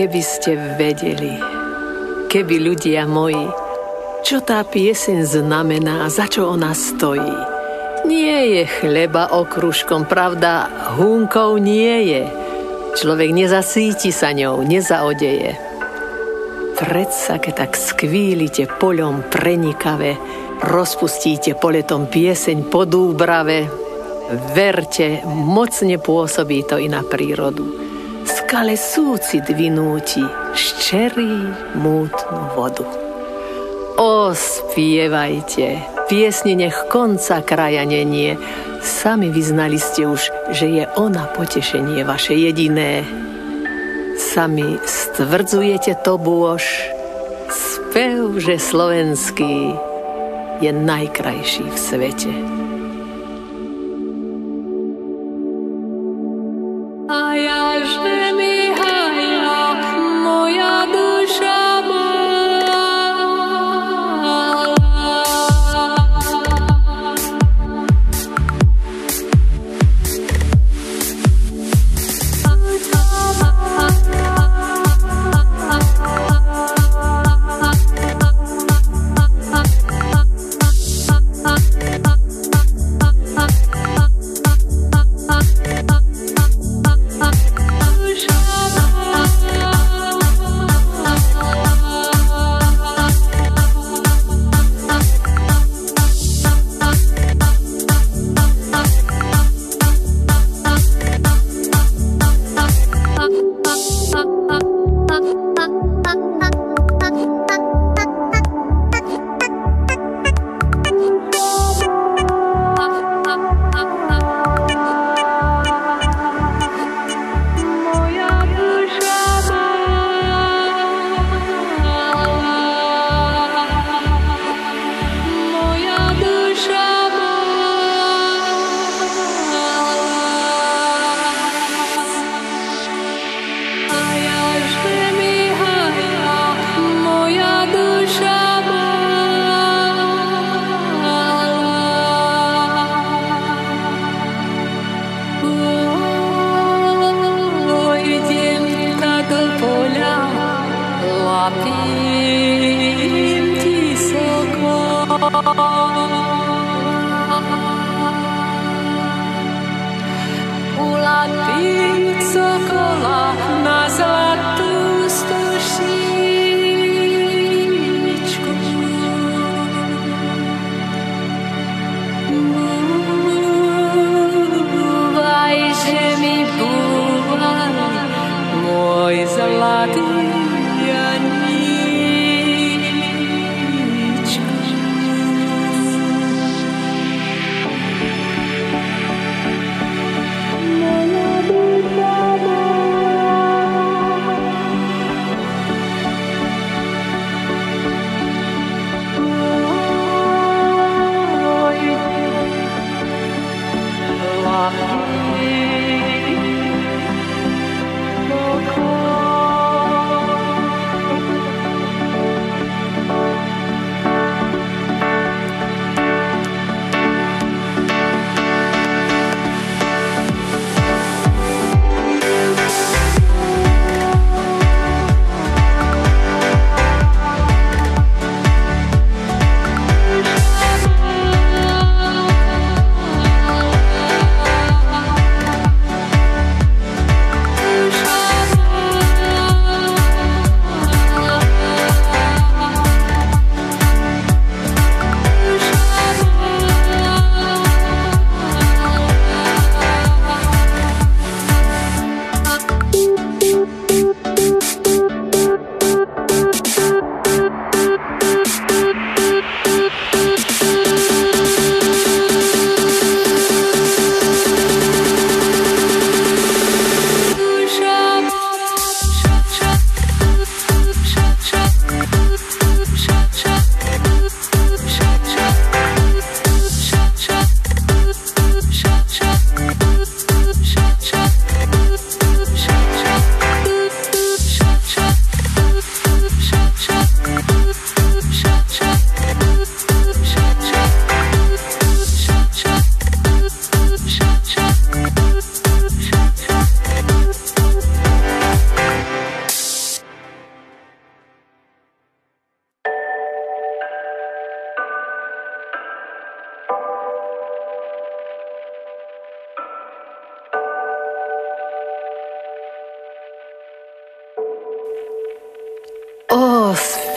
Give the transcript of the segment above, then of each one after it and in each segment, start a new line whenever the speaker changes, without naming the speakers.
Keby ste vedeli, keby ľudia moji, čo tá pieseň znamená, za čo ona stojí. Nie je chleba okružkom, pravda, húnkou nie je. Človek nezasíti sa ňou, nezaodeje. Predsa, keď tak skvílite poľom prenikavé, rozpustíte poletom pieseň po dúbrave, verte, mocne pôsobí to i na prírodu. Skale súcit vynúti, ščerí mútnu vodu. Spievajte, piesne nech konca kraja nenie. Sami vyznali ste už, že je ona potešenie vaše jediné. Sami stvrdzujete to bôž, spev, že slovenský je najkrajší v svete. A ja, že mi hája moja duša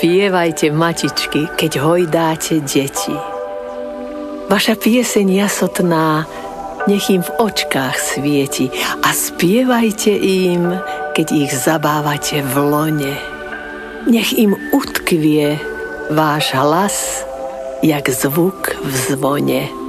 spievajte, matičky, keď hojdáte deti. Vaša pieseň jasotná nech im v očkách svieti a spievajte im, keď ich zabávate v lone. Nech im utkvie váš hlas, jak zvuk v zvone.